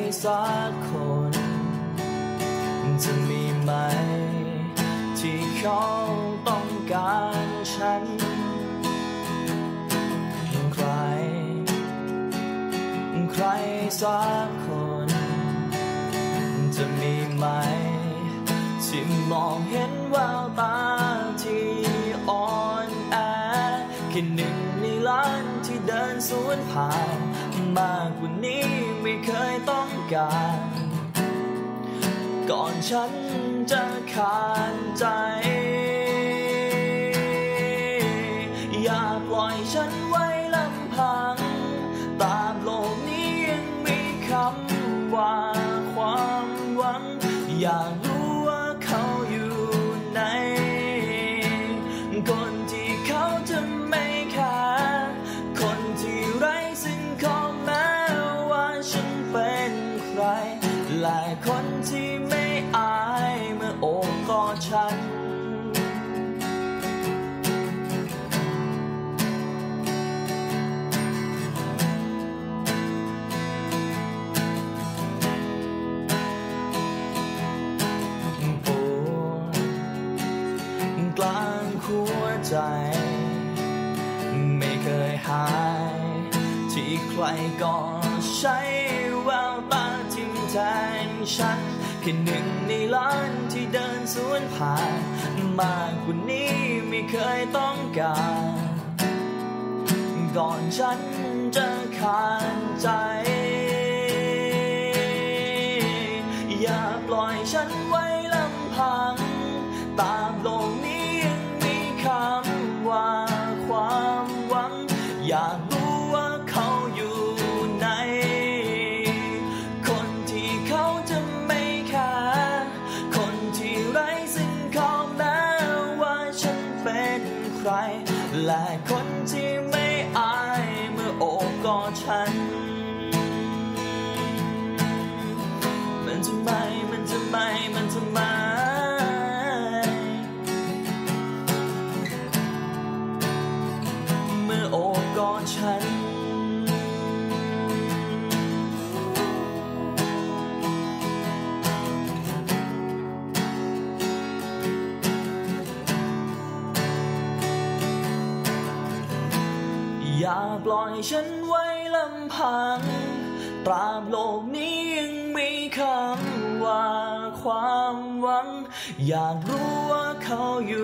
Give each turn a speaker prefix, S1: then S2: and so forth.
S1: สักคนจะมีไหมที่เขาต้องการฉันใครสักคนจะมีไหมที่มองเห็นแววตาที่อ่อนแอแค่หนึ่งในล้านที่เดินสวนผ่านมากกว่านี้ไม่เคยต้องการก่อนฉันจะขาดใจอย่าปล่อยฉันไว้ลำพังตามโลกนี้ยังมีคำว่าความหวังอยากรู้ว่าเขาอยู่ไหนคนที่เขาจะไม่ขาดคนที่ไร้สิ่งของแม้ว่าฉันเป็นใครและคนที่ไม่อายเมื่อโอบกอดฉันกลางหัวใจไม่เคยหายที่ใครก็ใช้แววตาทิ่มแทงฉันแค่หนึ่งในล้านที่เดินสวนผ่านมากกว่านี้ไม่เคยต้องการก่อนฉันจะขาดใจอย่าปล่อยฉันไว้ลำพังตามโลกนี้ยังมีคำว่าความหวังอยากรู้ว่าเขาอยู่ไหนคนที่เขาจะไม่ขาดคนที่ไร้สิ่งของแม้ว่าฉันเป็นใครและคนที่ไม่อายเมื่อโอบกอดฉันมันทำไมเมื่อโอบกอดฉันอย่าปล่อยฉันไว้ลำพังตราบโลกนี้ยังมีคำว่าความหวังอยากรู้ว่าเขาอยู่